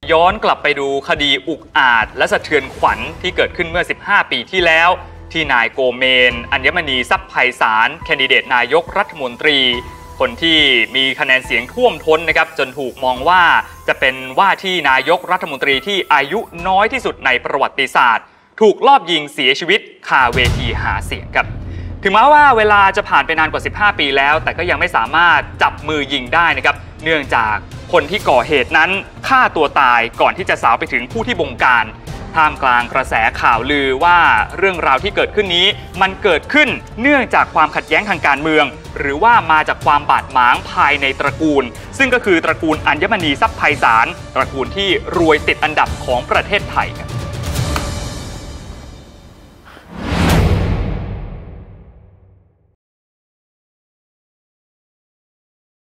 ย้อนกลับไปดูคดีอุกอาจและสะเทือนขวัญที่เกิดขึ้นเมื่อ 15 ปีที่แล้วที่นายโกเมน อัญมณีทรัพย์ไพศาลแคนดิเดตนายกรัฐมนตรีคนที่มีคะแนนเสียงท่วมท้นนะครับจนถูกมองว่าจะเป็นว่าที่นายกรัฐมนตรีที่อายุน้อยที่สุดในประวัติศาสตร์ถูกลอบยิงเสียชีวิตคาเวทีหาเสียงครับถึงแม้ว่าเวลาจะผ่านไปนานกว่า 15 ปีแล้วแต่ก็ยังไม่สามารถจับมือยิงได้นะครับเนื่องจากคนที่ก่อเหตุนั้นฆ่าตัวตายก่อนที่จะสาวไปถึงผู้ที่บงการท่ามกลางกระแสข่าวลือว่าเรื่องราวที่เกิดขึ้นนี้มันเกิดขึ้นเนื่องจากความขัดแย้งทางการเมืองหรือว่ามาจากความบาดหมางภายในตระกูลซึ่งก็คือตระกูลอัญมณีทรัพย์ไพศาลตระกูลที่รวยติดอันดับของประเทศไทยครับ